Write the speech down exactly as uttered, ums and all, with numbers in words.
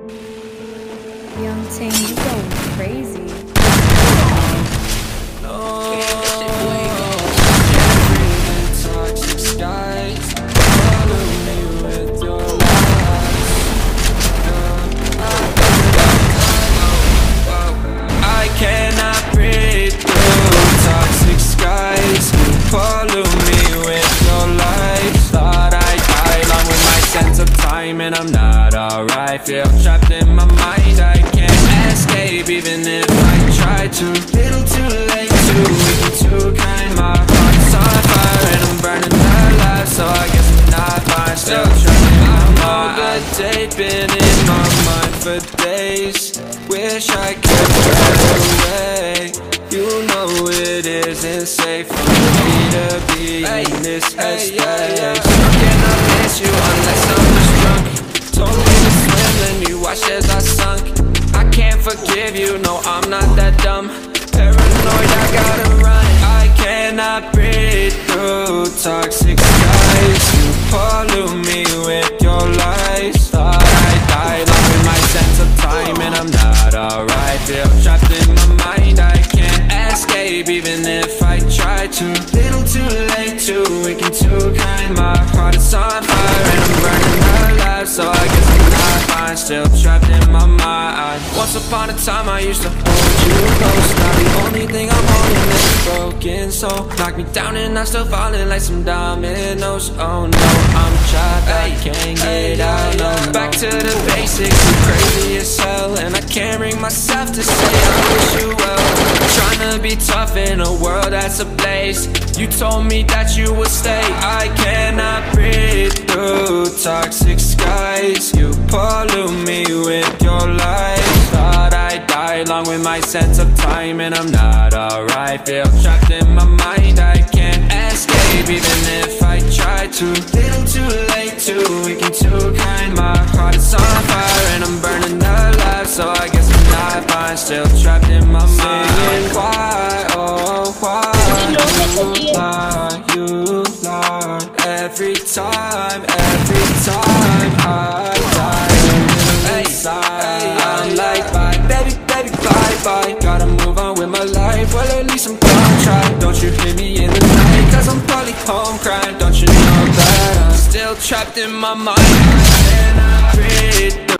Young Ting, you going crazy. Toxic skies, follow me with your lies. I cannot breathe through toxic skies. Follow me with your lies. Thought I'd die along with my sense of time, and I'm not alright. Feel trapped in my mind, I can't escape even if I try to. Little too late, too weak, too kind. My heart's on fire and I'm burning alive, so I guess I'm not fine. Still trying my mind. They've been in my mind for days. Wish I could get away. You know it isn't safe for me to be hey, in this headspace. Hey, yeah, yeah. How can I miss you unless I'm just drunk? Told me to swim, then you watched as I sunk. I can't forgive you, no, I'm not that dumb. Paranoid, I gotta run. I cannot breathe through toxic skies. You pollute me with your lies. Thought I'd die along with my sense of time, and I'm not alright. Feel trapped in my mind, I can't escape even if I try to. Little too late, too weak and too kind. My heart is on fire and I'm burning alive, so I guess I'm not fine. Still trapped in my mind. Once upon a time I used to hold you close. Now the only thing I'm holding is a broken soul. Knock me down and I'm still falling like some dominoes. Oh no, I'm trapped, I can't get out, no. Back to the basics, I'm crazy as hell, and I can't bring myself to say I wish you well. Trying to be tough in a world that's ablaze. You told me that you would stay. I cannot breathe through toxic skies. You pollute me with your lies. Thought I'd die along with my sense of time, and I'm not alright. Feel trapped in my mind, I can't escape even if I try to. Little too late, too weak and too kind. My heart is on fire and I'm burning alive, so I guess I'm not fine. Still trapped in my mind. Singing why, oh why you lie, you lie. Every time, every time I die a little inside. I'm like bye, baby, baby, bye, bye. Gotta move on with my life, well at least I'm gonna try. Don't you hear me in the night, cause I'm probably home crying. Don't you know that I'm still trapped in my mind? I cannot breathe.